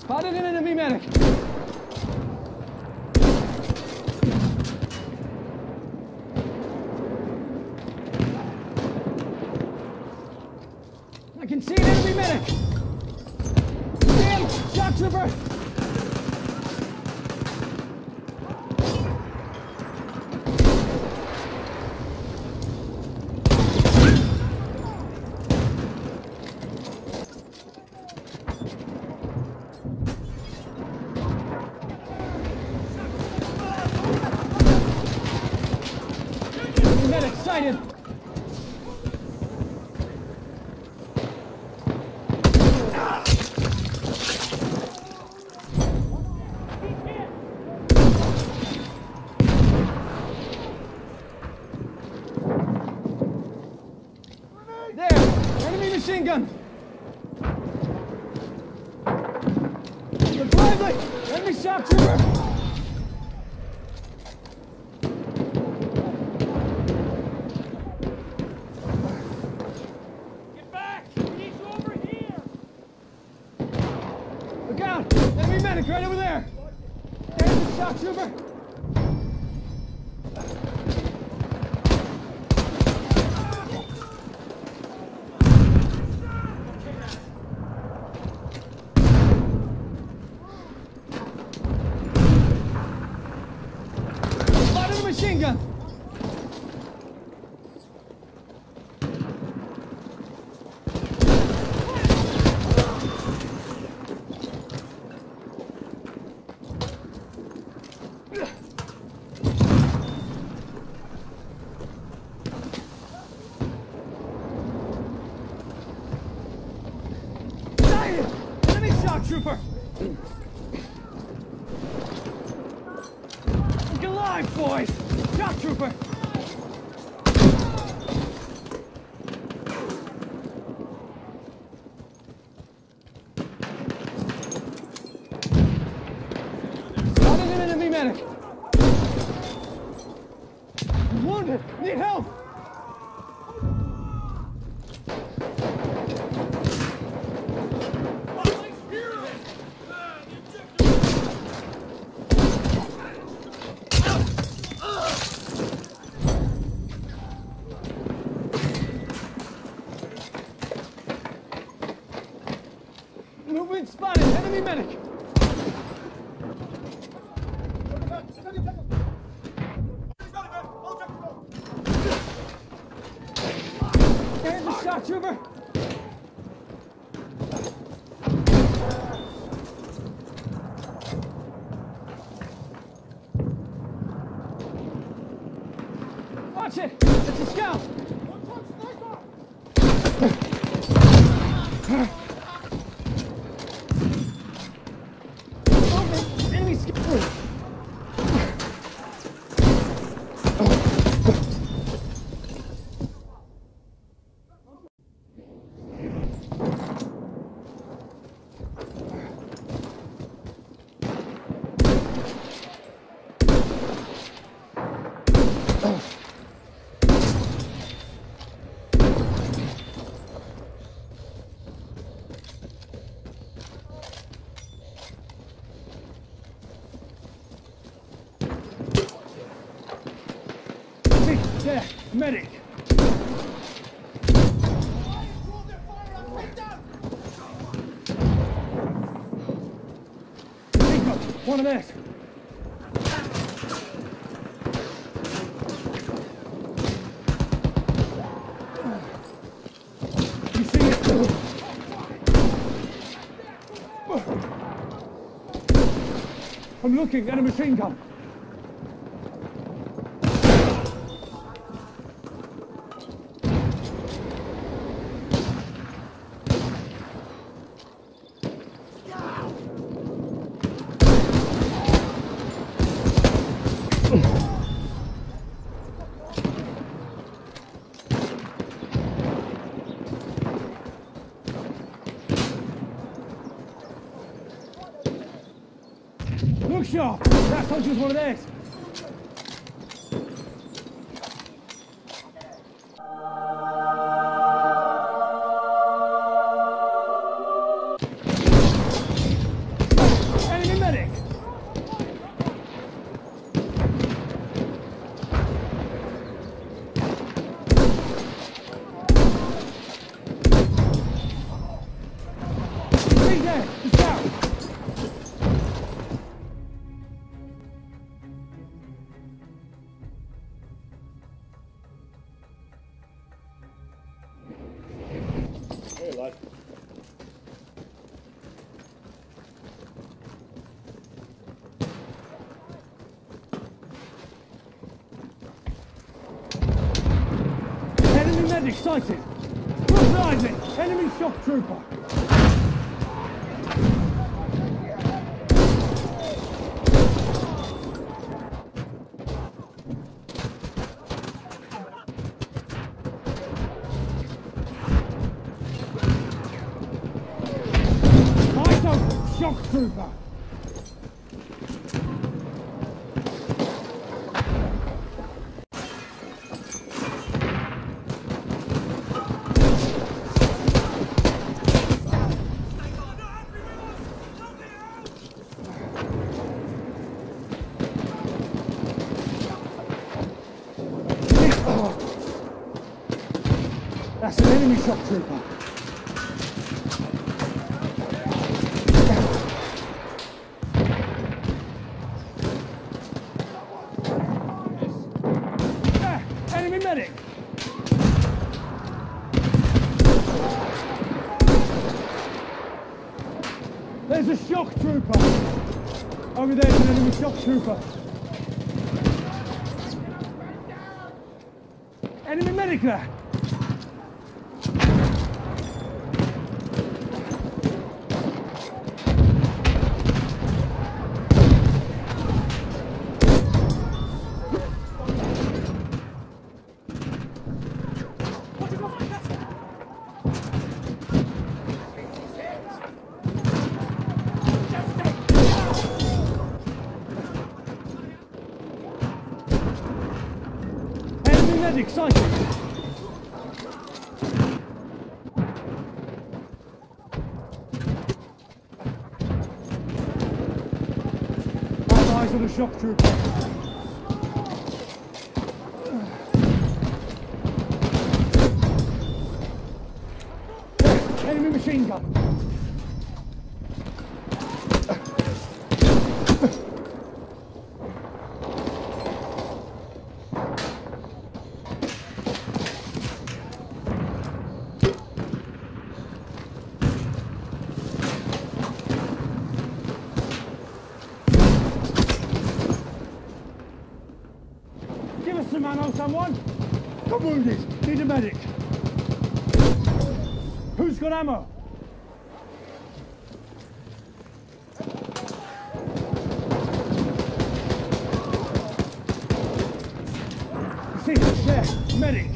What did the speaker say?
Spotted an enemy medic. I can see an enemy medic. Damn, shock trooper. Medic sighted! There! Enemy machine gun! Look lively! Enemy shock trooper! Look out! Enemy medic right over there! There's the shock trooper! Spotted a machine gun! Enemy shock trooper! Look alive, boys! Shock trooper! Spotted an enemy medic! I'm wounded! Need help! Movement spotted! Enemy medic! There's the shock trooper! Watch it! It's a scout! Enemy scout! There, medic! One of this! You see it? I'm looking at a machine gun! Look sharp! That soldier's one of theirs! medic sighted! Behind me! Enemy shock trooper! Eyes open! Shock trooper! That's an enemy shock trooper. Enemy medic. There's a shock trooper. Over there's an enemy shock trooper. Enemy medic there. Enemy medic sighted. Eyes on the shock trooper. Enemy machine gun. Give us some ammo, someone! I'm wounded! Need a medic! Who's got ammo? See, there, medic!